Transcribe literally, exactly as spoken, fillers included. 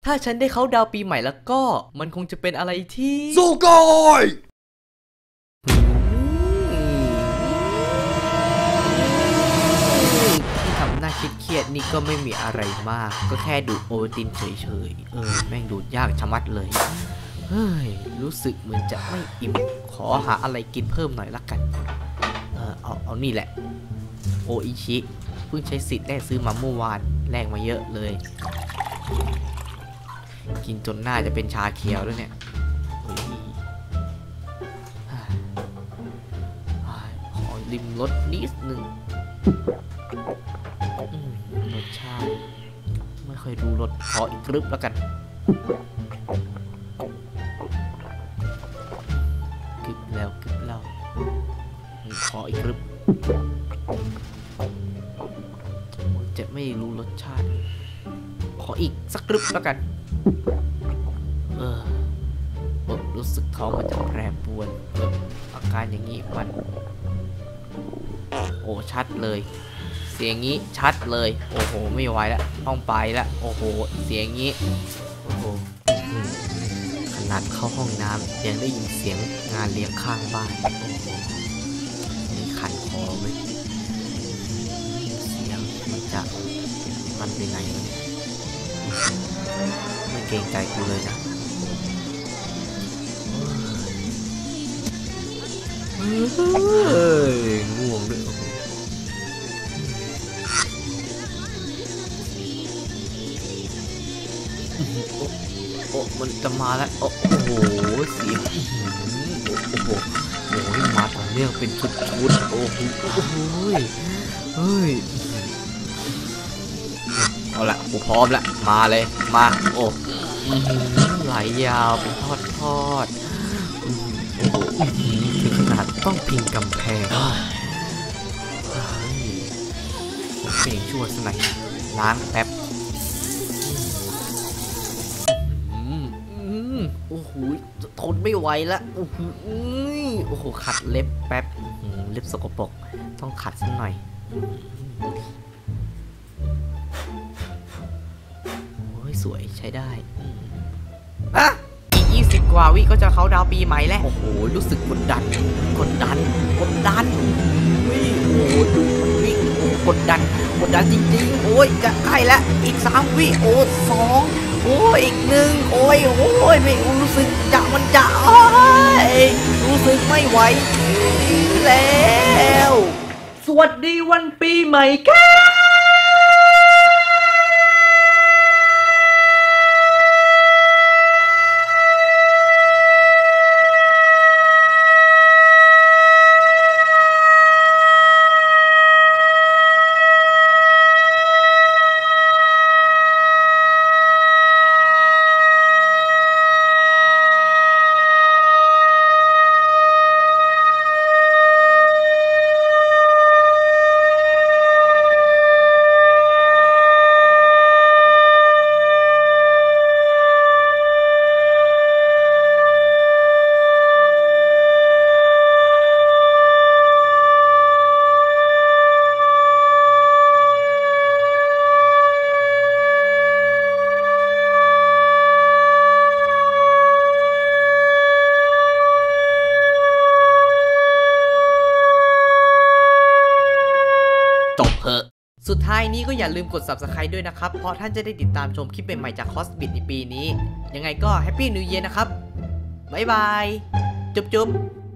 ถ้าฉันได้เขาดาวปีใหม่แล้วก็มันคงจะเป็นอะไรที่สู้กอยที่ทำหน้าเครียดๆนี่ก็ไม่มีอะไรมากก็แค่ดูดโอตินเฉยๆเออแม่งดูดยากชะมัดเลยเฮ้ยรู้สึกเหมือนจะไม่อิ่มขอหาอะไรกินเพิ่มหน่อยละกันเออเอาเอานี่แหละโออิชิเพิ่งใช้สิทธิ์แลกซื้อมาเมื่อวานแลกมาเยอะเลยกินจนหน้าจะเป็นชาเขียวด้วยเนี่ยขอริมรสนิดหนึ่งรสชาติไม่ค่อยรู้รสขออีกกรึบแล้วกันกรึบแล้วกรึบแล้วขออีกกรึบจะไม่รู้รสชาติขออีกสักกรึบแล้วกันเออรู้สึกท้องมันจะแปรปรวนอาการอย่างนี้มันโอ้ชัดเลยเสียงงี้ชัดเลยโอ้โหไม่ไหวแล้วต้องไปแล้วโอ้โหเสียงงี้โอ้โหขนาดเข้าห้องน้ำยังได้ยินเสียงงานเลี้ยงข้างบ้านโอ้โหนี่ขันคอเลยเสียงมันจะมันเป็นไงวะเนี่ยไม่เกรงใจกูเลยนะเฮ้ยง่วงด้วยโอ้มันจะมาแล้วโอ้โหเสียงโอ้โหโอ้ยมาต่อเนื่องเป็นชุดชุดโอ้โหเฮ้ยเอาละกูพร้อมละมาเลยมาโอ้ไหลยาวเป็นทอดทอดโอ้โหถึงขนาดต้องพิงกำแพงเป็นชั่วสนัยล้างแป๊บโอ้โหทนไม่ไหวแล้วโอ้โหโอ้โหขัดเล็บแป๊บเล็บสกปรกต้องขัดสักหน่อยโอ้ยสวยใช้ได้อะอีกยี่สิบกว่าวิก็จะเขาดาวปีใหม่แล้วโอ้โหรู้สึกกดดันกดดันกดดันโอ้โหดูมันวิ่งโอ้กดดันกดดันจริงๆโอ้ยจะใกล้แล้วอีกสามวิโอ้สองโอ้ยอีกหนึ่งโอ้ยโอ้ยไม่รู้สึกจะมันจะโอ้ยรู้สึกไม่ไหวแล้วสวัสดีวันปีใหม่แกจบเถอะสุดท้ายนี้ก็อย่าลืมกด ซับสไครบ์ ด้วยนะครับเพราะท่านจะได้ติดตามชมคลิปใหม่ๆจากคอสบิทในปีนี้ยังไงก็แฮปปี้นิวเยียร์นะครับบ๊ายบายจุ๊บๆ